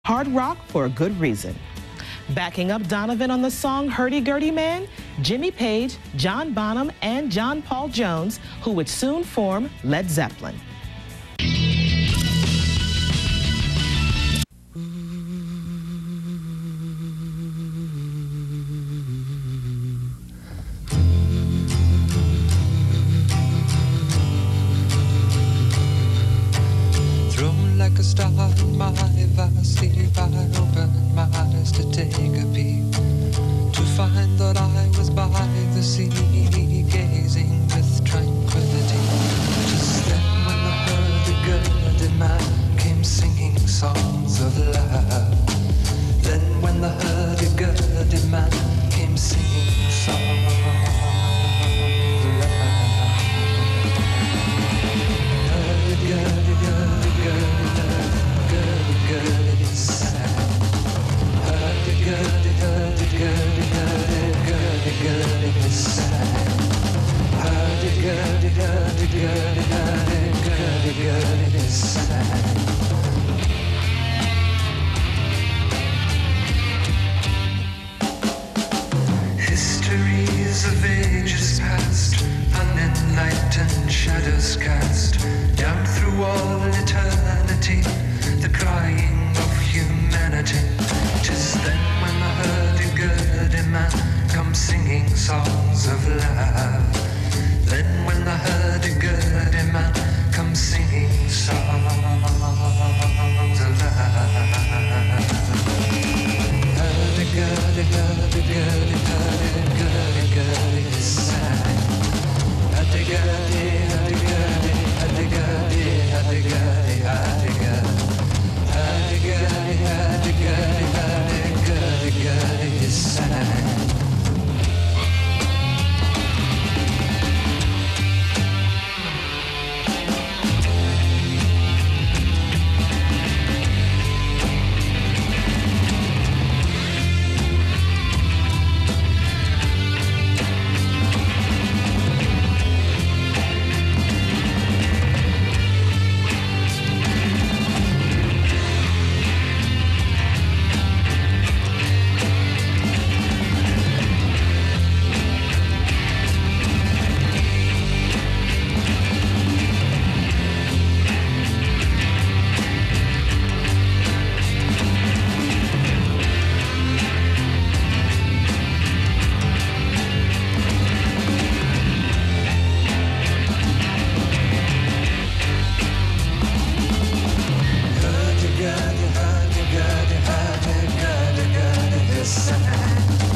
Hard rock for a good reason. Backing up Donovan on the song Hurdy-Gurdy Man, Jimmy Page, John Bonham, and John Paul Jones, who would soon form Led Zeppelin. Like a star in my vast sleep, I opened my eyes to take a peep, to find that I was by the sea, gazing with tranquility. Just then when the hurdy-gurdy man came singing songs of love. Then when the hurdy-gurdy man came singing songs of love. Hurdy-gurdy, hurdy-gurdy, hurdy-gurdy sang. Hurdy-gurdy, hurdy-gurdy, hurdy-gurdy sang. Hurdy-gurdy, hurdy-gurdy, hurdy-gurdy sang. Histories of ages past, unenlightened shadows cast down through all eternity, the crying of humanity. 'Tis then when the hurdy-gurdy man comes singing songs of love. Then when the hurdy-gurdy man comes singing songs of love. Hurdy-gurdy, hurdy-gurdy, hurdy-gurdy sang. Hurdy-gurdy, hurdy-gurdy, hurdy-gurdy, hurdy-gurdy, hurdy-gurdy. Hurdy-gurdy, hurdy-gurdy, hurdy-gurdy sang.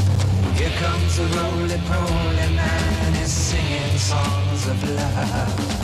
Here comes a roly-poly man, he's singing songs of love.